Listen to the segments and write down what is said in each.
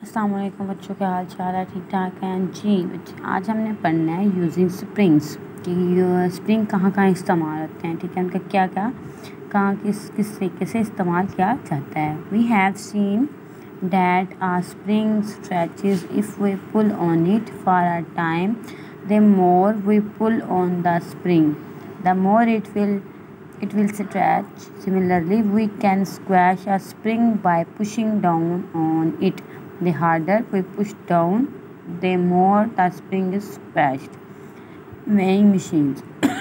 अस्सलाम वालेकुम बच्चों, क्या हाल चाल है? ठीक ठाक हैं जी। बच्चे आज हमने पढ़ना है यूजिंग स्प्रिंग्स कि स्प्रिंग कहाँ कहाँ इस्तेमाल होते हैं। ठीक है, उनका क्या क्या कहाँ किस तरीके से इस्तेमाल किया जाता है। We have seen that a spring stretches if we pull on it for a time, the more we pull on the spring the more it will stretch. Similarly, we can squash a spring by pushing down on it. The harder we push down, the more the spring is squashed. Weighing machines.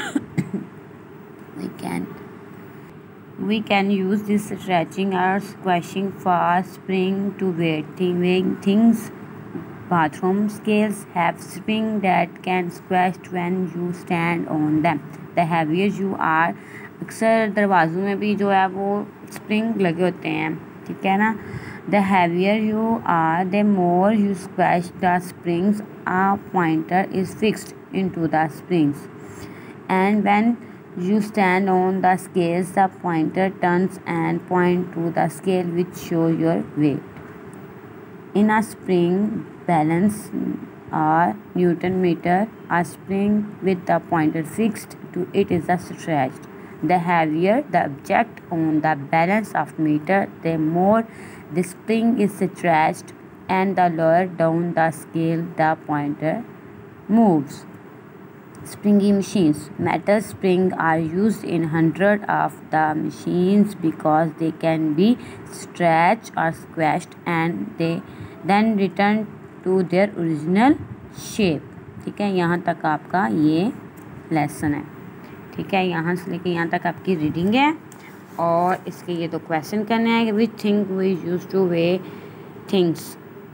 we can use this stretching or squashing for spring to weighing things. Bathroom scales have spring that can squash when you stand on them. The heavier you are, अक्सर दरवाज़ों में भी जो है वो spring लगे होते हैं। ठीक है ना। The heavier you are the more you squash the springs, a pointer is fixed into the springs and when you stand on the scales, the pointer turns and point to the scale which show your weight. In a spring balance or Newton meter, a spring with the pointer fixed to it is stretched. The heavier the object on the balance of meter, the more the spring is stretched, and the lower down the scale the pointer moves. Springy machines. Metal springs are used in hundreds of the machines because they can be stretched or squashed and they then return to their original shape. ठीक है, यहाँ तक आपका ये lesson है। ठीक है, यहाँ से लेके यहाँ तक आपकी रीडिंग है और इसके ये दो क्वेश्चन करने हैं। We think we use to weigh things.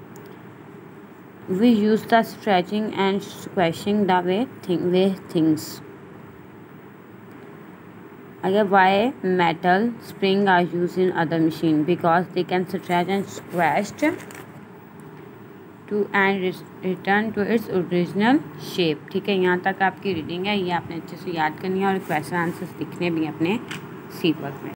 We use the stretching and squashing the way things. Again, why metal spring are used in other machine? Because they can stretch and squash to and return to its original shape. ठीक है, यहाँ तक आपकी reading है। ये आपने अच्छे से याद करनी है और क्वेश्चन आंसर्स लिखने भी अपने सी वर्क में।